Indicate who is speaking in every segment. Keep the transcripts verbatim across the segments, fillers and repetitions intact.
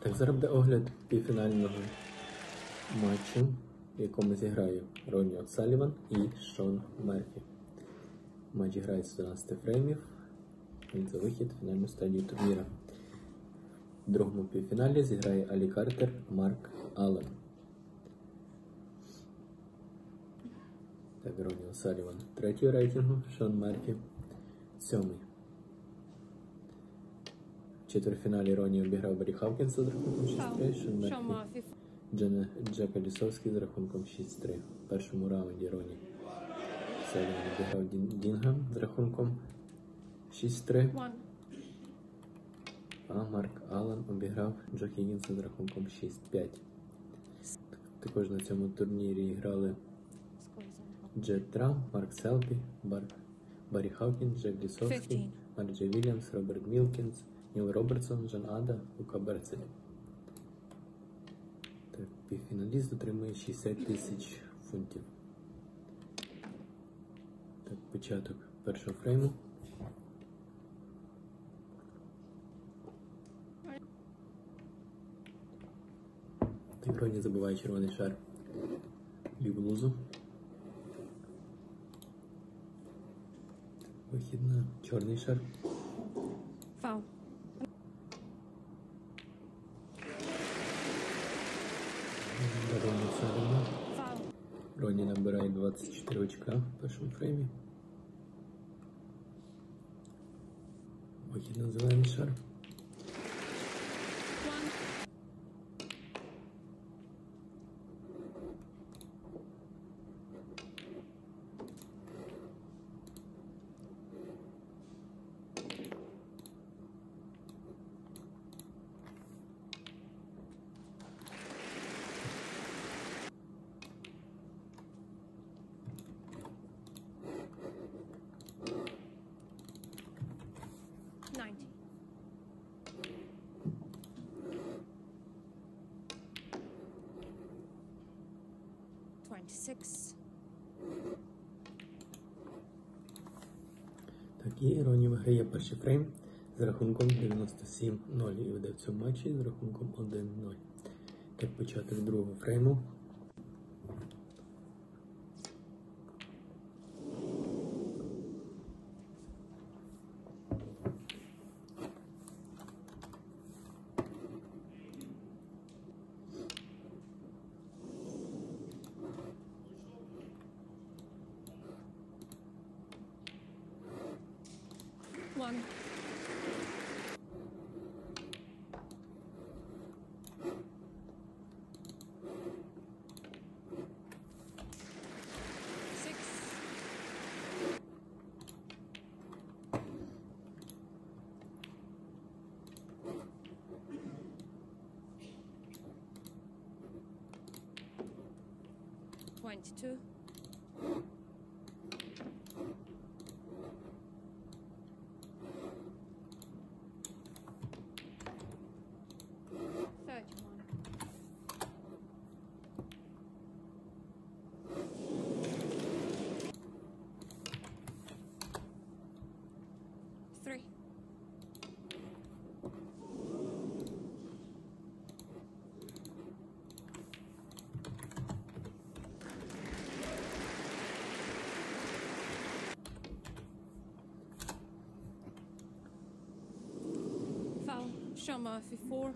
Speaker 1: Так, зараз буде огляд півфінального матчу, в якому зіграє Ронні О'Саліван і Шон Мерфі. Матч грається дванадцять фреймів, він за вихід в фінальну стадію турніра. В другому півфіналі зіграє Алі Картер, Марк Аллен. Так, Ронні О'Саліван третій рейтингу, Шон Мерфі сьомий. В четвертьфіналі Ронні обіграв Барі Хавкінса з рахунком шість три, Шон Мерфі Джена, Джека Лісовський з рахунком шість три. В першому раунді Ронні О'Саліван обіграв Дінга з рахунком шість три. А Марк Аллен обіграв Джо Хіггінса з рахунком шість п'ять. Також на цьому турнірі грали Джет Трам, Марк Селпі, Бар... Барі Хавкінс, Джек Лісовський, Марджей Вільямс, Роберт Мілкінс, Ніл Робертсон, Жан Ада, Лука Берцель. Так, півфіналіст отримує шістдесят тисяч фунтів. Так, початок першого фрейму. Так, Ронні забиває червоний шар ліву лузу. Вихід на чорний шар.
Speaker 2: Фау.
Speaker 1: Ронні О'Саліван.
Speaker 2: Фау.
Speaker 1: Ронні набирає двадцять чотири очка в першому фреймі. Вихід на зелений шар.
Speaker 2: ninety. twenty-six.
Speaker 1: Так, і Ронні виграє перший фрейм з рахунком дев'яносто сім нуль і веде в цьому матчі з рахунком один нуль. Так, початок другого фрейму.
Speaker 2: One. Six. Twenty-two. Thirty-one. Three. Foul. Sean Murphy four.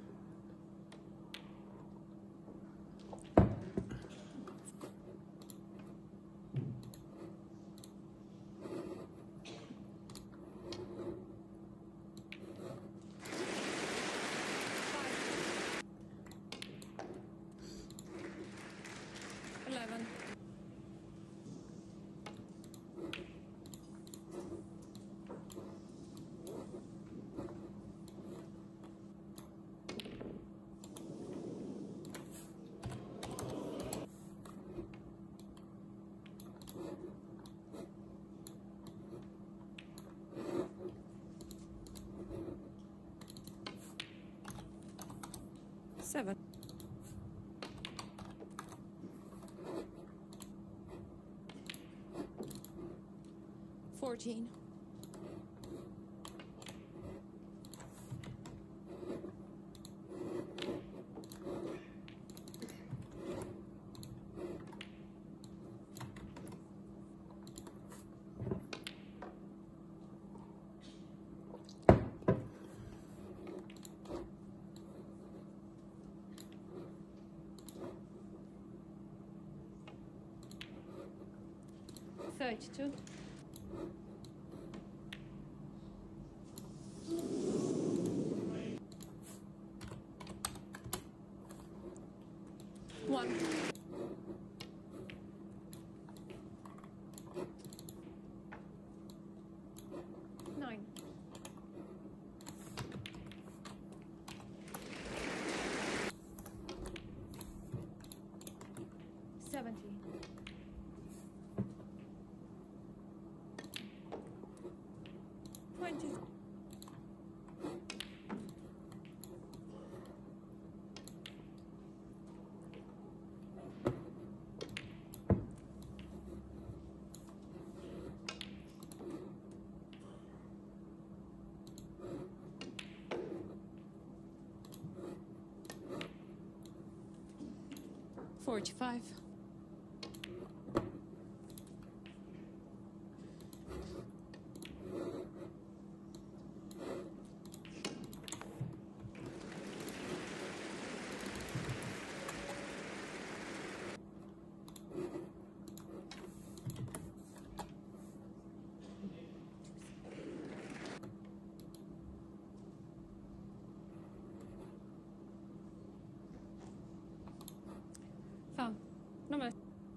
Speaker 2: Eleven. Seven. Fourteen. thirty-two. One. Nine. Seventy. Twenty. Forty-five. Found. Number.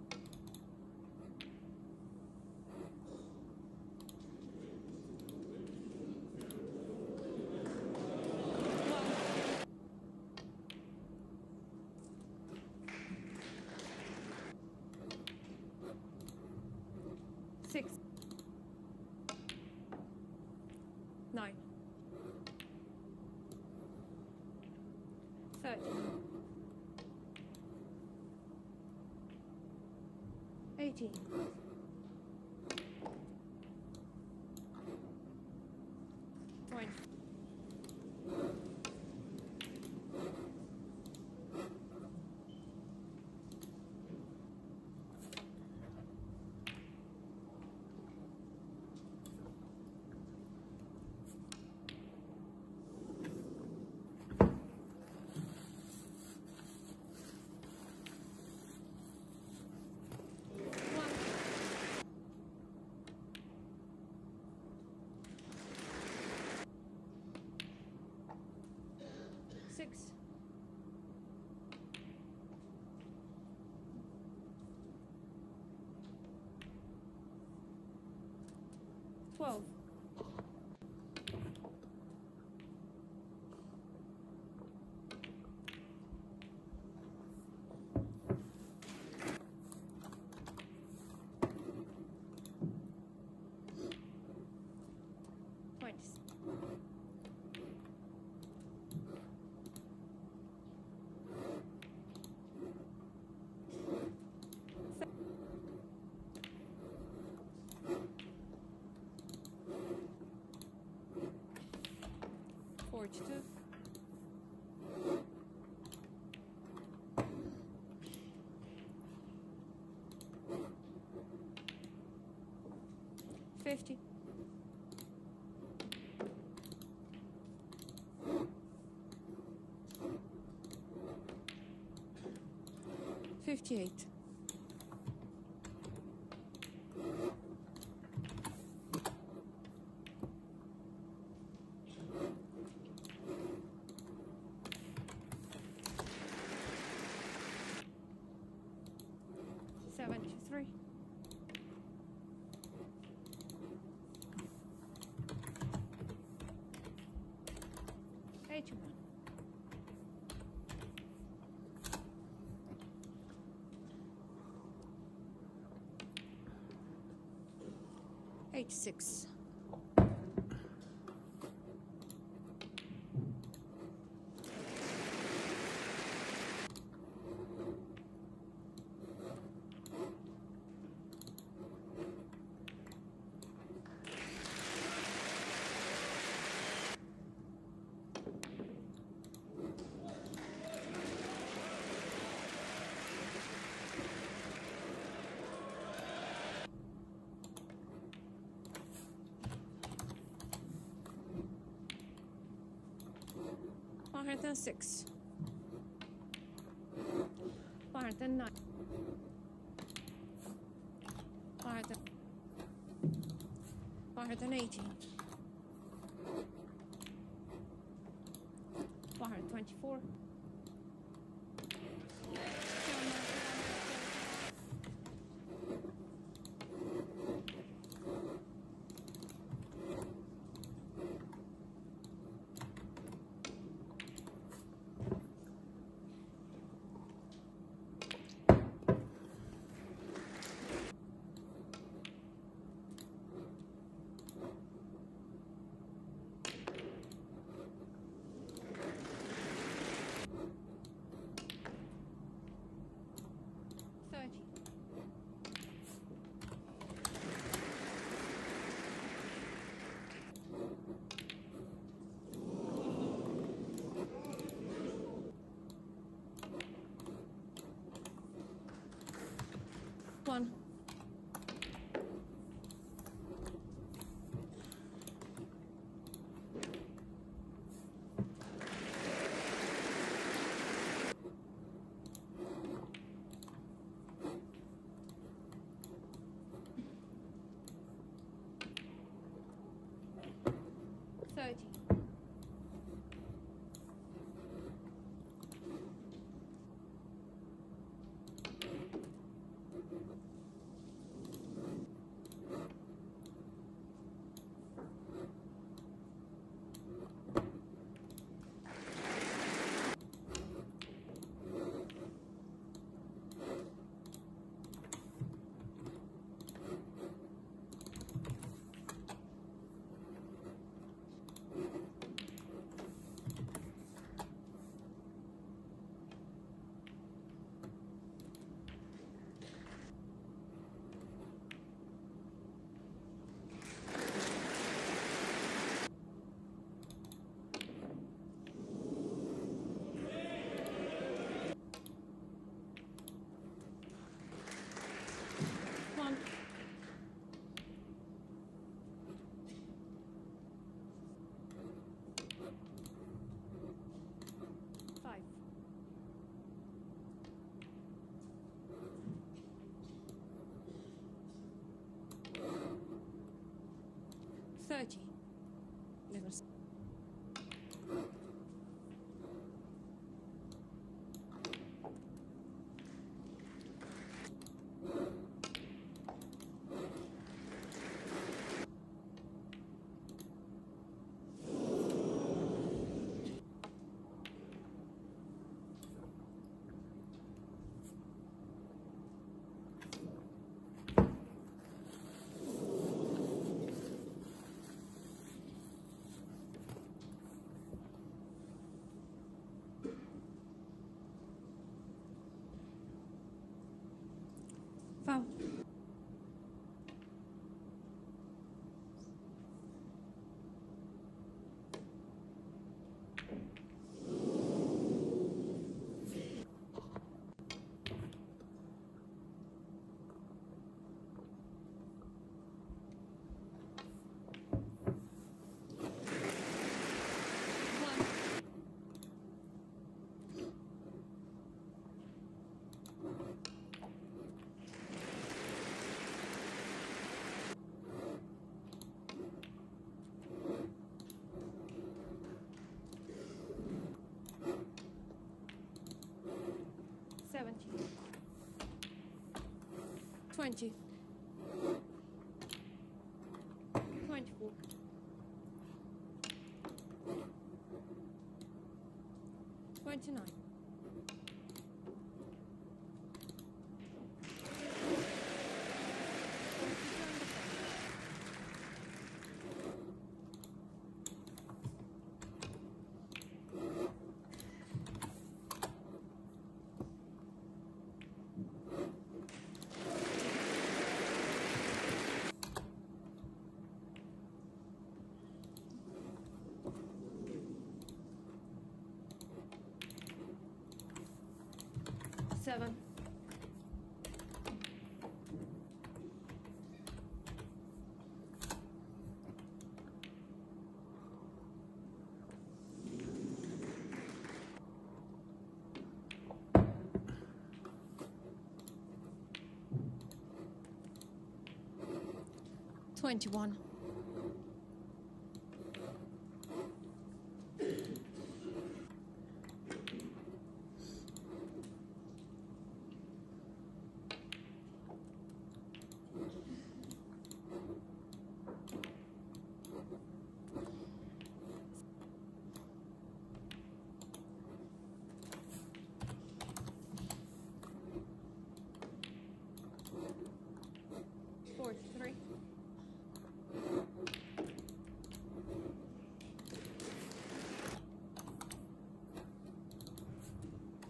Speaker 2: Six. Nine. Thirty. Eighteen. Twenty. Six. Twelve. Twenty. Forty-two. Fifty. Fifty-eight. Seventy-three. Eighty-one. Eighty-six. One hundred and six. One hundred and nine. One hundred. one hundred eighteen. one hundred twenty-four. thirty. One. Thirty. One. Five. Thirty. Never. s- Foul. One. Seventy. Twenty. Twenty-four. Twenty-nine. Seven. Twenty-one.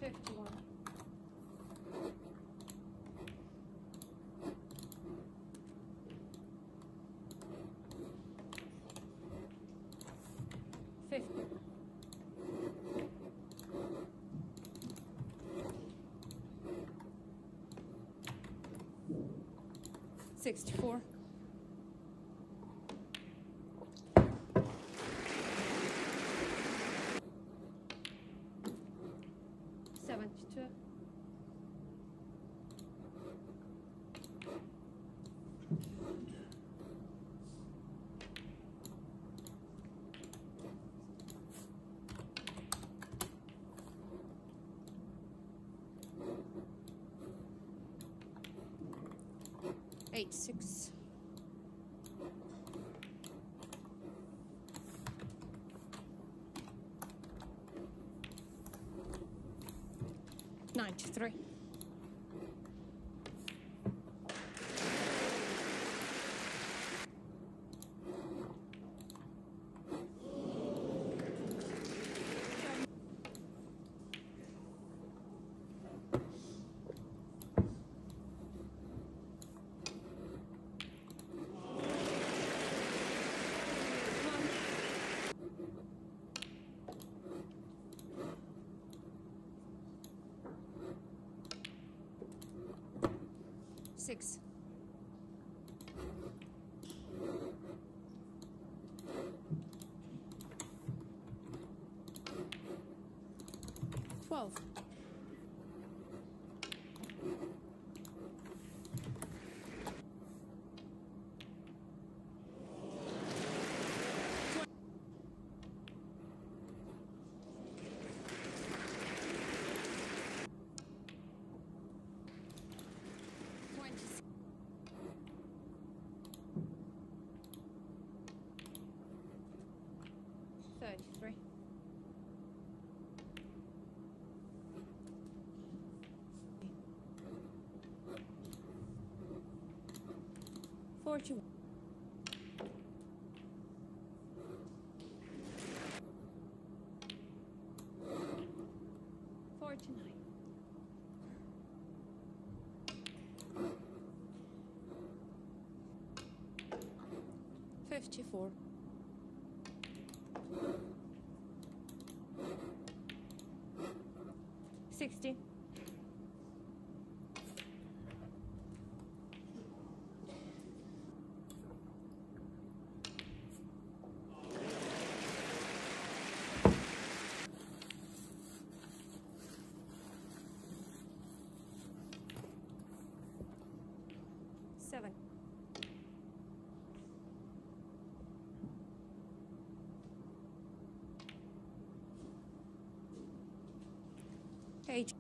Speaker 2: Fifty-one. Fifty. Sixty-four. Seventy-two. Eighty-six. Ninety-three. Six. Twelve. Twenty-six. Thirty-three. Forty-one. Forty-nine. Fifty-four. Sixty. Seven. Eight.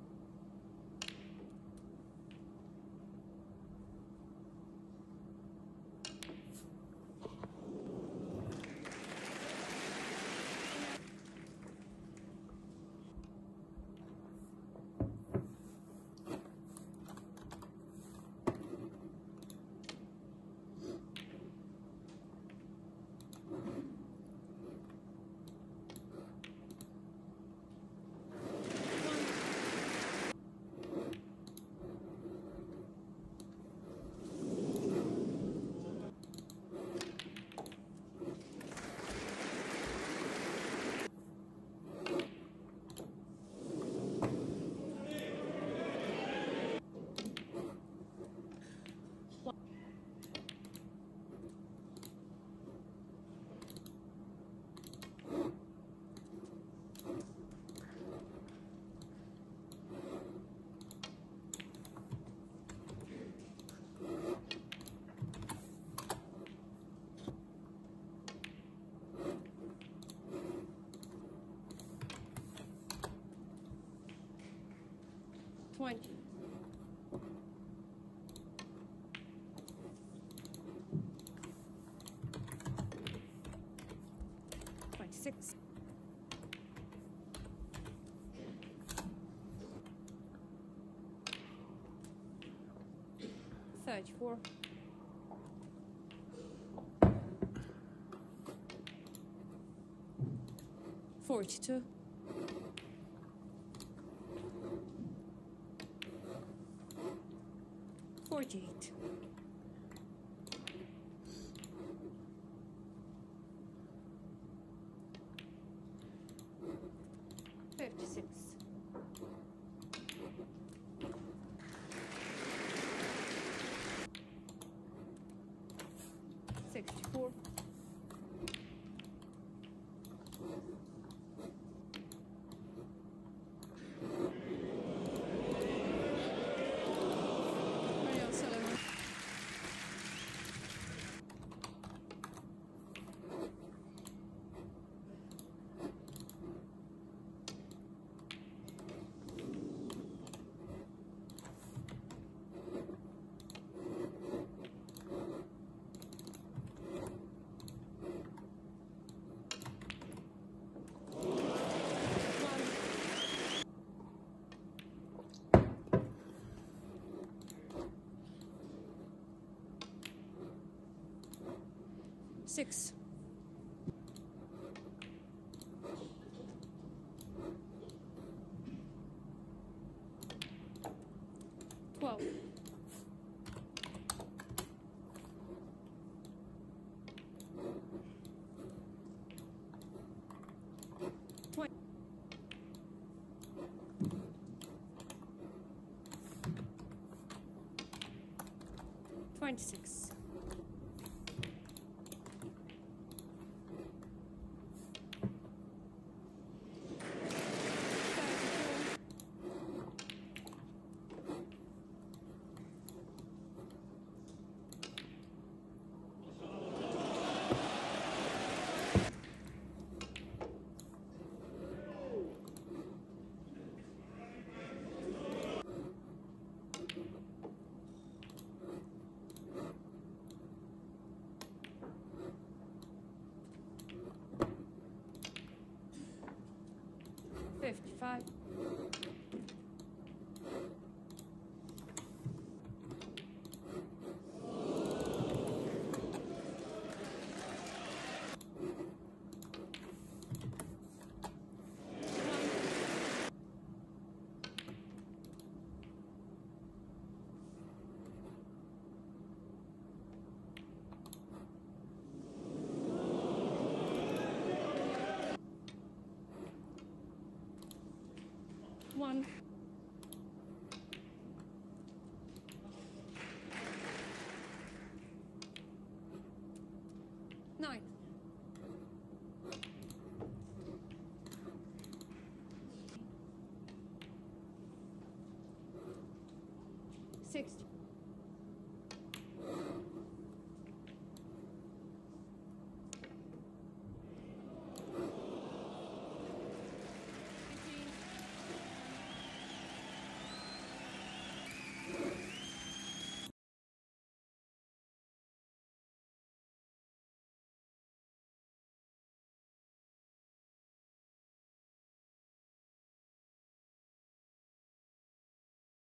Speaker 2: Twenty. Twenty-six. Thirty-four. Forty-two. Forty-eight. Fifty-six. Sixty-four. Ronnie O'Sullivan. Six. Twelve. Twenty. Twenty-six. Fifty-five. One. Nine. Sixty.